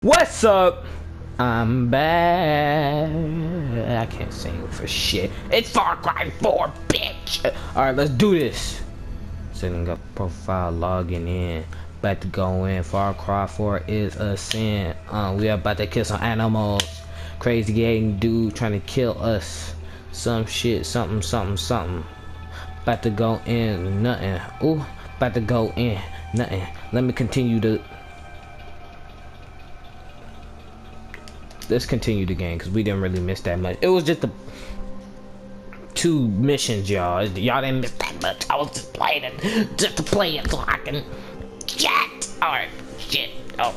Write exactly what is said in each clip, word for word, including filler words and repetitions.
What's up? I'm back. I can't sing for shit. It's Far Cry four, bitch. Alright, let's do this. Setting up profile, logging in. About to go in. Far Cry four is a sin. Uh, we are about to kill some animals. Crazy gang dude trying to kill us. Some shit, something, something, something. About to go in, nothing. Ooh, about to go in, nothing. Let me continue to. Let's continue the game because we didn't really miss that much. It was just the two missions, y'all. Y'all didn't miss that much. I was just playing it, just to play it so I can chat. All right, shit. Oh,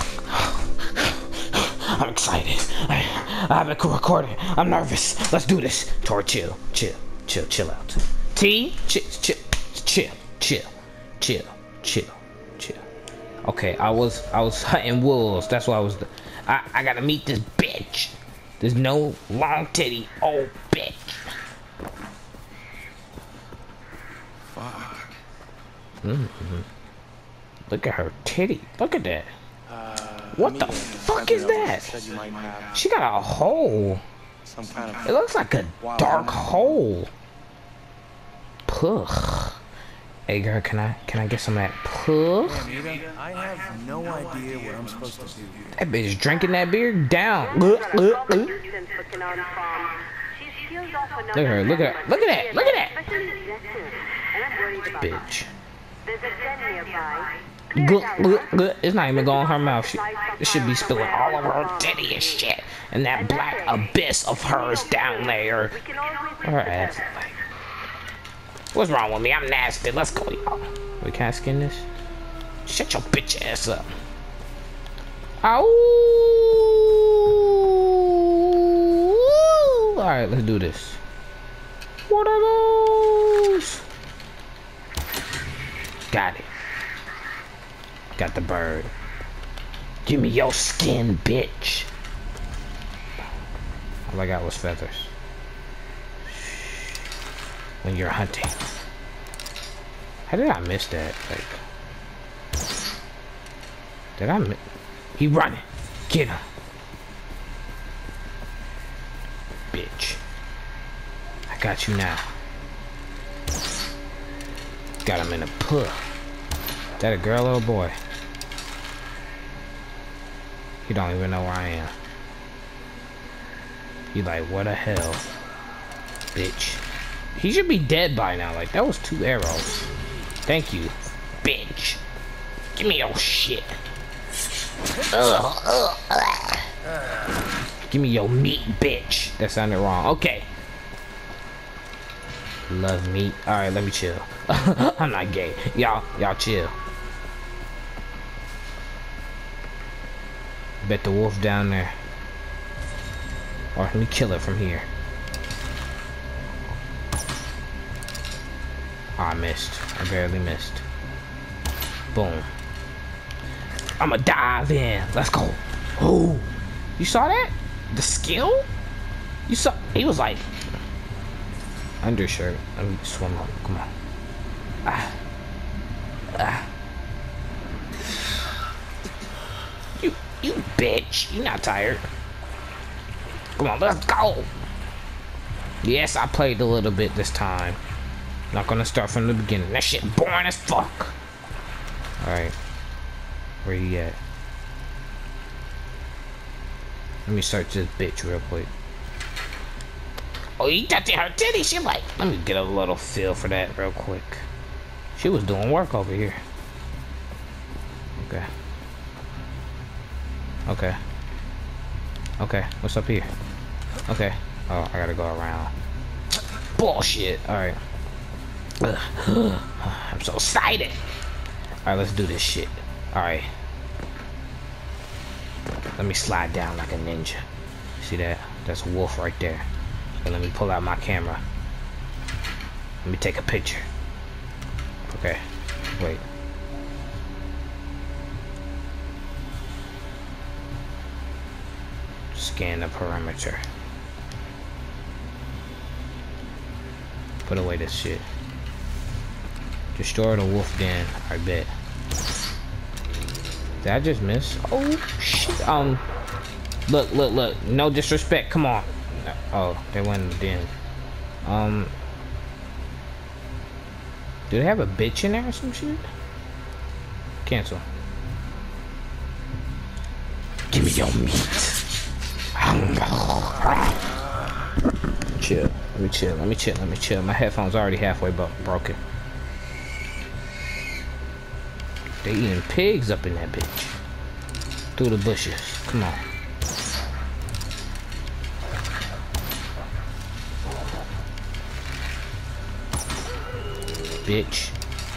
I'm excited. I, I haven't recorded. I'm nervous. Let's do this. Tor, chill, chill, chill, chill out. T, chill, chill, chill, chill, chill, chill, chill. Okay, I was I was hunting wolves. That's why I was. I, I gotta meet this bitch. There's no long titty old bitch. Fuck. Mm-hmm. Look at her titty. Look at that. Uh, what the fuck is that? She got a hole. Some kind of it looks like a dark hole. Puh. Hey girl, can I can I get some of that puh? I have no idea what I'm supposed to do. That bitch drinking that beer down. Look, look, look. Look at her, look at her, look at that, look at that. Bitch. Look, look, look. It's not even going in her mouth. She, it should be spilling all over her titty and shit. And that black abyss of hers down there. Her ass. What's wrong with me? I'm nasty. Let's go, y'all. We can't skin this? Shut your bitch ass up. Ow! Alright, let's do this. What are those? Got it. Got the bird. Give me your skin, bitch. All I got was feathers. When you're hunting. How did I miss that? Like, did I miss? He running. Get him. Bitch. I got you now. Got him in a puh. Is that a girl or a boy? He don't even know where I am. He like, what the hell? Bitch. He should be dead by now. Like, that was two arrows. Thank you, bitch. Give me your shit. Ugh, ugh, ugh. Give me your meat, bitch. That sounded wrong. Okay. Love meat. Alright, let me chill. I'm not gay. Y'all, y'all chill. Bet the wolf down there. Or let me kill it from here. Oh, I missed. I barely missed. Boom. I'ma dive in. Let's go. Oh, you saw that? The skill? You saw? He was like undershirt. Let me swim up. Come on. Ah. Ah. You, you bitch. You not tired? Come on, let's go. Yes, I played a little bit this time. Not gonna start from the beginning. That shit boring as fuck. Alright. Where you at? Let me search this bitch real quick. Oh, you touching her titty. She like, let me get a little feel for that real quick. She was doing work over here. Okay. Okay. Okay, what's up here? Okay. Oh, I gotta go around. Bullshit. Alright. I'm so excited. Alright, let's do this shit. Alright. Let me slide down like a ninja. See that? That's a wolf right there. So let me pull out my camera. Let me take a picture. Okay. Wait. Scan the perimeter. Put away this shit. Destroy the wolf den, I bet. Did I just miss? Oh shit. Um look, look, look. No disrespect. Come on. Oh, they went in the den. Um Do they have a bitch in there or some shit? Cancel. Give me your meat. Chill. Let me chill. Let me chill. Let me chill. My headphones already halfway bro broken. They eating pigs up in that bitch. Through the bushes. Come on. Bitch.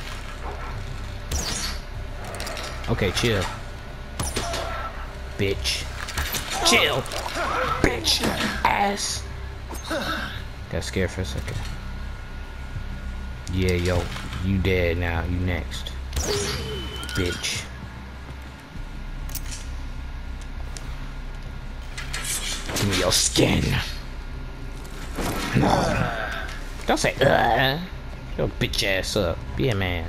Okay, chill. Bitch. Chill. Bitch. Ass. Got scared for a second. Yeah, yo. You dead now. You next. Bitch. Give me your skin. No. Don't say uh. Your bitch ass up. Be a man.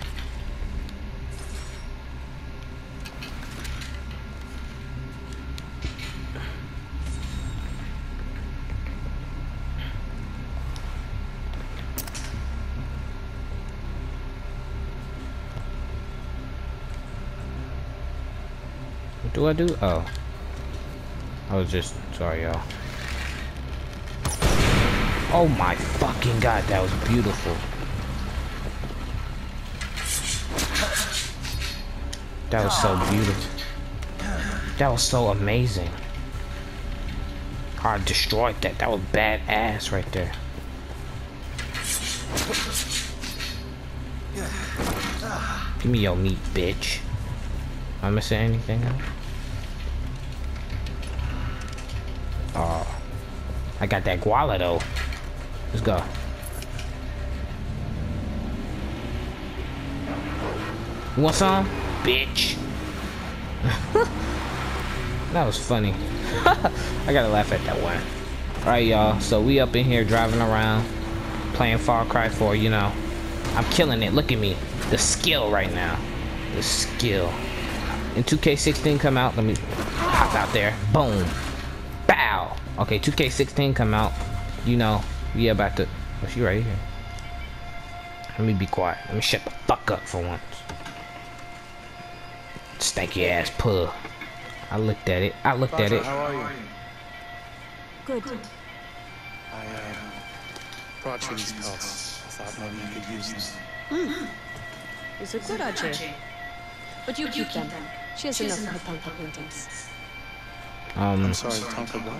What do I do? Oh. I was just sorry, y'all. Oh my fucking god, that was beautiful. That was so beautiful. That was so amazing. I destroyed that. That was badass right there. Give me your meat, bitch. Am I missing anything else? Oh, I got that guala though. Let's go. You want some? Bitch. That was funny. I gotta laugh at that one. Alright, y'all. So we up in here driving around, playing Far Cry four, you know. I'm killing it. Look at me. The skill right now. The skill. And two K sixteen come out. Let me hop out there. Boom. Bow. Okay, two K sixteen come out. You know, we about to... Oh, she right here. Let me be quiet. Let me shut the fuck up for once. Stanky ass puh. I looked at it. I looked Father, at it. how are you? Good. I uh, brought you these pelts. I thought maybe you could use them. Hmm. It's a good Ajay. But you keep them. She has enough of her Tonka paintings. Um, I'm sorry, Tonka what?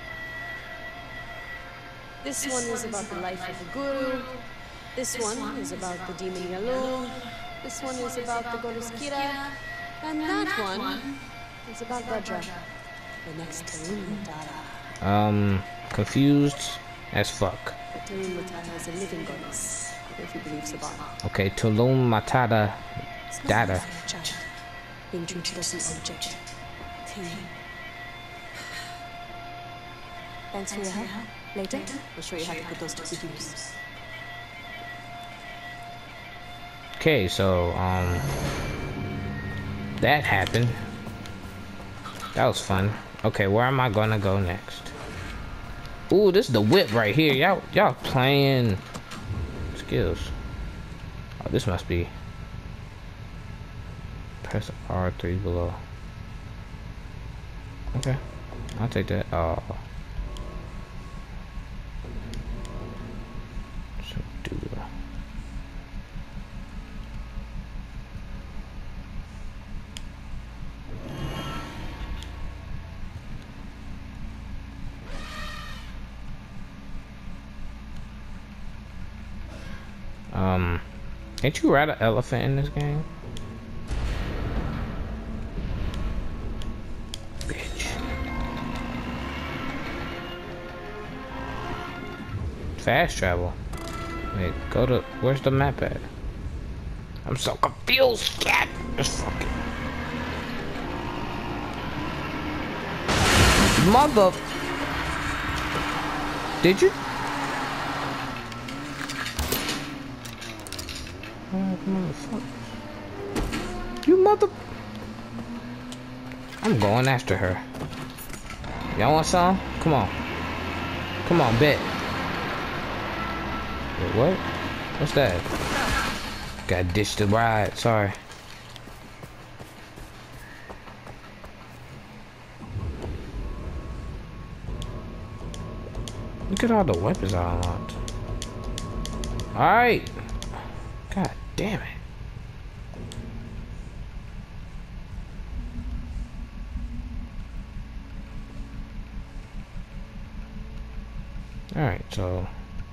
This one is about the life of a guru. This one is about the demon Yalom. This one is about the goddess Kira. And that one is about Vajra, the next Tarun Matara. um, confused as fuck. The Tarun Matara is a living goddess, if you believe Sabbath. Okay, Tulum Matata Data. Being treated as an object. Thing. Thanks for your help. Later, I'll show you how to put those to good use. Okay, so, um, that happened. That was fun. Okay, where am I gonna go next? Ooh, this is the whip right here. Y'all, y'all playing skills. Oh, this must be. Press R three below. Okay, I'll take that. Oh. So do. Um, can't you ride an elephant in this game? Bitch. Fast travel. Wait, go to, where's the map at? I'm so confused, cat. Just fucking. Mother. Did you? Motherfucker. You mother. I'm going after her. Y'all want some? Come on. Come on, bet. Wait, what? What's that? Got ditched the ride. Sorry. Look at all the weapons I unlocked. Alright. God damn it. Alright, so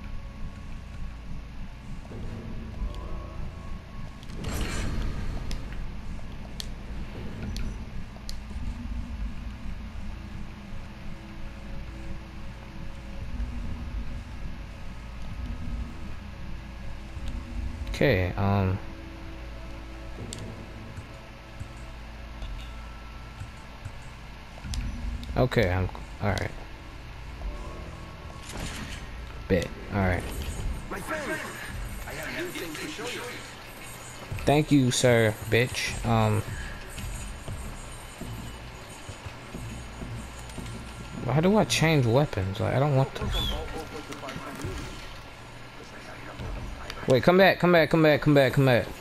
okay, um okay, I'm alright. Bet. Alright. My friend, I have new things to show you. Thank you, sir, bitch. Um How do I change weapons? Like, I don't want to. Wait, come back, come back, come back, come back, come back.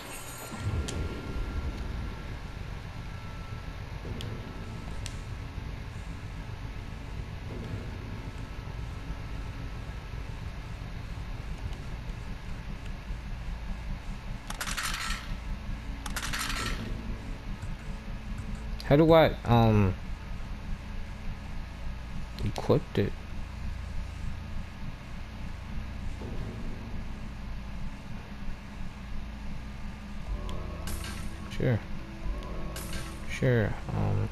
How do I, um, equip it? Sure. Sure, um.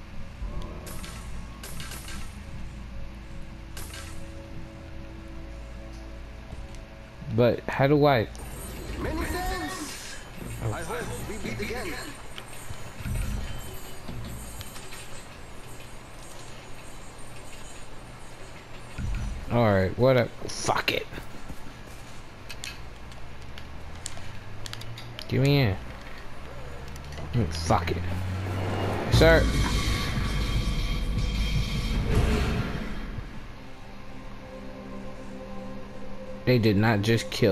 But how do I? Many thanks. Oh. I hope we meet again. Alright, what up? Fuck it. Give me in. Fuck it. Sir. They did not just kill.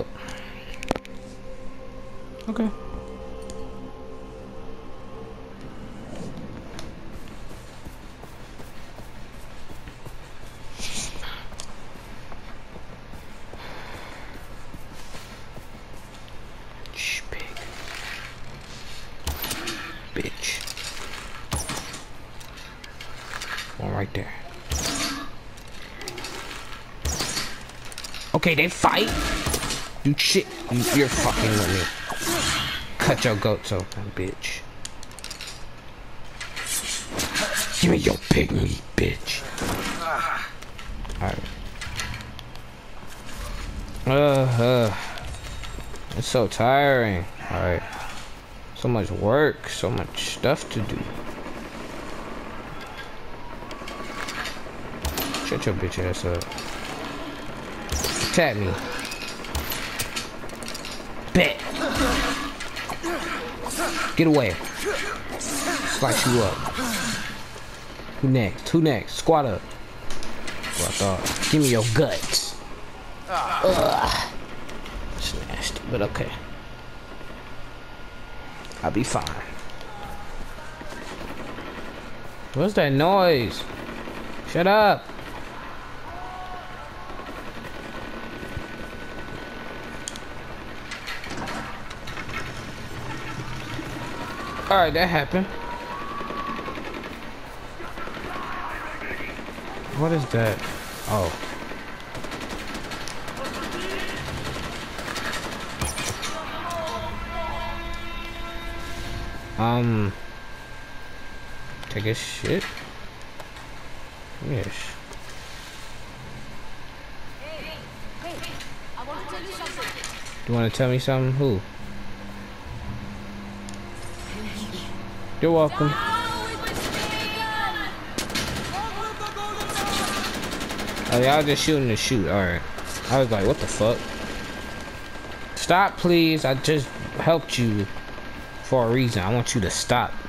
Okay. Bitch. One right there. Okay, they fight. You shit. You, you're fucking with me. Cut your goats open, bitch. Give me your pig meat, bitch. Alright. Uh, uh. It's so tiring. Alright. So much work, so much stuff to do. Shut your bitch ass up. Attack me. Bet. Get away. Slice you up. Who next? Who next? Squat up. What I thought. Give me your guts. Ugh. It's nasty, but okay. I'll be fine. What's that noise? Shut up. Alright, that happened. What is that? Oh. Um, take a shit. Yes. Hey, hey, I want to tell you something. You want to tell me something? Who? You're welcome. Oh, y'all just shooting the shoot. All right. I was like, what the fuck? Stop, please. I just helped you for a reason. I want you to stop.